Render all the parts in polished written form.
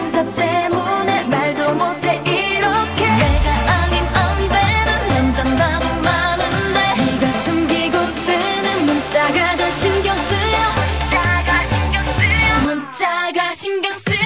나 때문에 말도 못해 이렇게. 내가 아님 안 되는 남잔다도 많은데 네가 숨기고 쓰는 문자가 더 신경 쓰여. 문자가 신경 쓰여.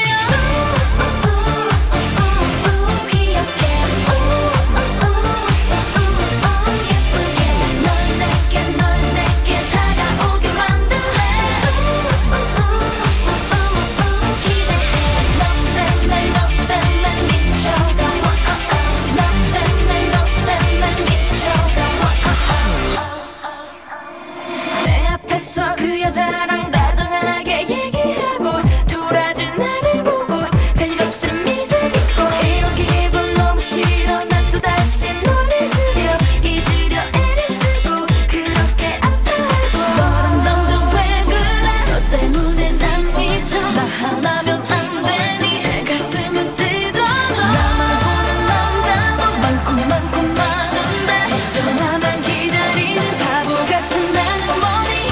그 여자랑 다정하게 얘기하고 돌아준 나를 보고 별일 없음 미소 짓고 이런 기분 너무 싫어. 난 또다시 너를 잊으려 애를 쓰고 그렇게 아파하고. 너랑 점점 왜 그래. 너 때문에 난 미쳐. 나 하나면 안 되니 내 가슴은 찢어져. 나만 보는 남자도 많고 많은데 전화만 기다리는 바보 같은 나는 뭐니.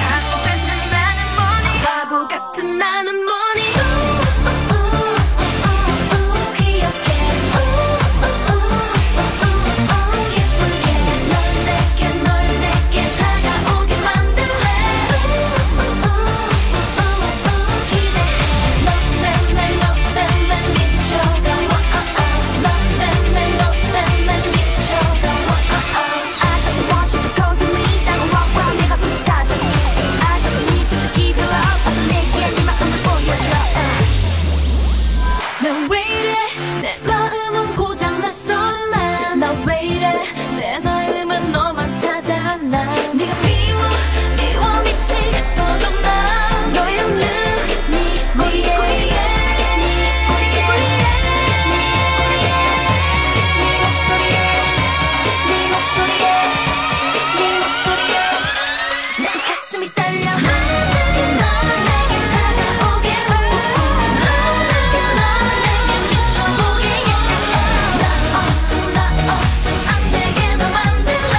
바보 같은 나는 뭐니. 귀엽게 예쁘게 널 내게 다가오게 만들래. 기대해. 너 때문에 미쳐가. 너 때문에 미쳐가. I just want you to come to me. 다가와 내가 솔직하자니. I just need you to give it up. 어서 내게 네 마음을 보여줘. 난 왜 이래. 내 마음은 고장났어. 나 왜 이래. 내 마음은 너만 찾아. 난 네가 미워 미치겠어도 난 너의 웃는 네 꼬리에 네 목소리에 내 가슴이 떨려. 널 내게 다가오게. 널 내게 미쳐보게. 나 없음 안 되게 너 만들래.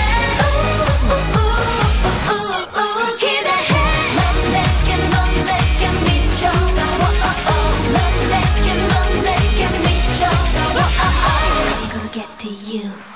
기대해. 넌 내게 미쳐가. 넌 내게 미쳐가. I'm gonna get to you.